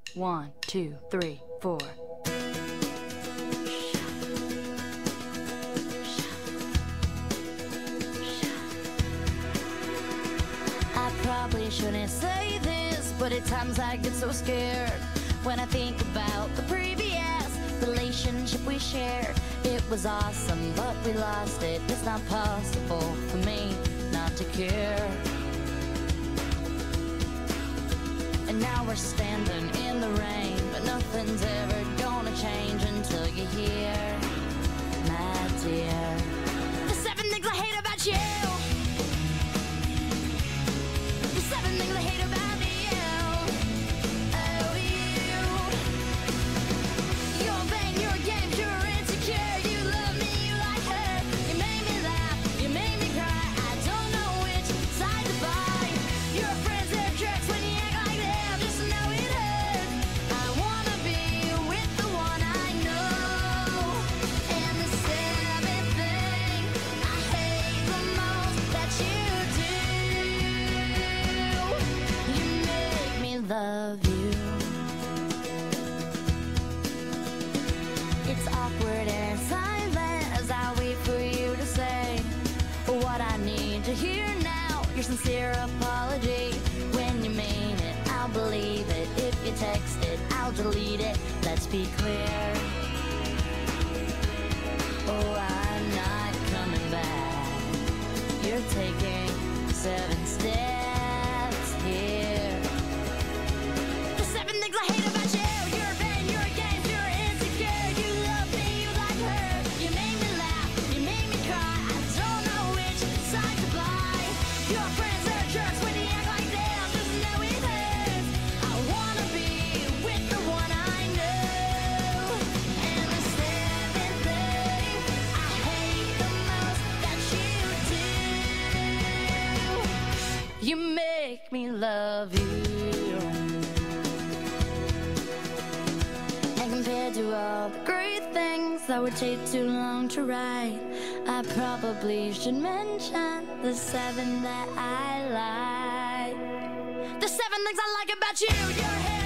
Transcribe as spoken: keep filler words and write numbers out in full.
One, two, three, four. I probably shouldn't say this, but at times I get so scared when I think about the previous relationship we shared. It was awesome, but we lost it. It's not possible for me not to care. And now we're standing in the rain, but nothing's ever gonna change until you're here, my dear. The seven things I hate about you. The seven things I hate about you. Oh, you. Your vain, your games, you're insecure. You love me, you like her. You made me laugh, you made me cry. I don't know which side to buy. Your friends, they're jerks when you act like them. Just know it hurts. I wanna be with the one I know. And the seventh thing I hate the most that you do, you make me love you. It's awkward and silent as I wait for you to say what I need to hear now. Your sincere apology. When you mean it, I'll believe it. If you text it, I'll delete it. Let's be clear. Oh, I'm not coming back. You're taking seven steps here. The seven things I hate about you. You're vain, you're games, you're insecure. You love me, you like her. You made me laugh, you made me cry. I don't know which side to buy. Your friends are jerks when you act like them. Just know it hurts. I wanna be with the one I know. And the seventh thing I hate the most that you do, you make me love you. And compared to all the great things that would take too long to write, I probably should mention the seven that I like. The seven things I like about you. Your hair.